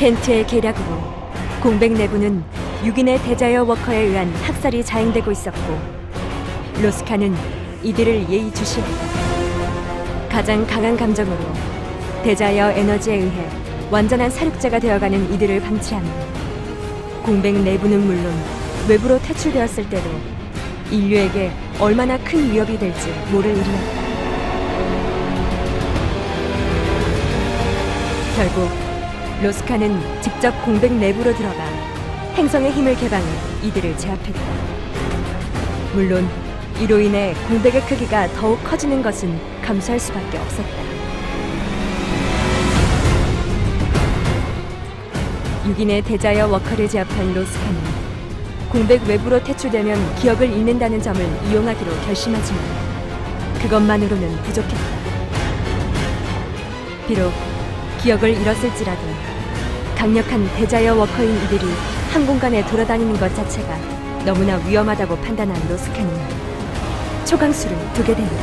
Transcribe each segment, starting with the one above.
켄트의 계략으로 공백 내부는 6인의 대자여 워커에 의한 학살이 자행되고 있었고, 로스카는 이들을 예의주시했다. 가장 강한 감정으로 대자여 에너지에 의해 완전한 사륙자가 되어가는 이들을 방치하며, 공백 내부는 물론 외부로 퇴출되었을 때도 인류에게 얼마나 큰 위협이 될지 모를 일이었다. 결국 로스카는 직접 공백 내부로 들어가 행성의 힘을 개방해 이들을 제압했다. 물론 이로 인해 공백의 크기가 더욱 커지는 것은 감수할 수밖에 없었다. 6인의 대자여 워커를 제압한 로스카는 공백 외부로 퇴출되면 기억을 잃는다는 점을 이용하기로 결심하지만 그것만으로는 부족했다. 비록 기억을 잃었을지라도 강력한 대자여 워커인 이들이 한 공간에 돌아다니는 것 자체가 너무나 위험하다고 판단한 로스카는 초강수를 두게 된다.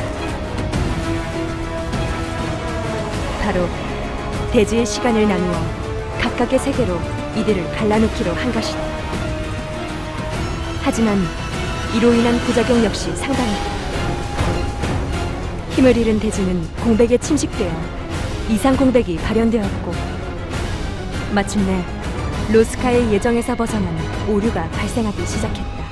바로 대지의 시간을 나누어 각각의 세계로 이들을 갈라놓기로 한 것이다. 하지만 이로 인한 부작용 역시 상당하다. 힘을 잃은 대지는 공백에 침식되어 이상 공백이 발현되었고, 마침내 로스카의 예정에서 벗어난 오류가 발생하기 시작했다.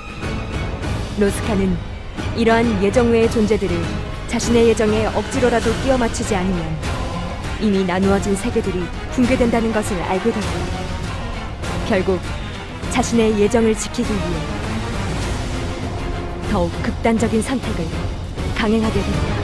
로스카는 이러한 예정 외의 존재들을 자신의 예정에 억지로라도 끼워 맞추지 않으면 이미 나누어진 세계들이 붕괴된다는 것을 알게 되고, 결국 자신의 예정을 지키기 위해 더욱 극단적인 선택을 강행하게 된다.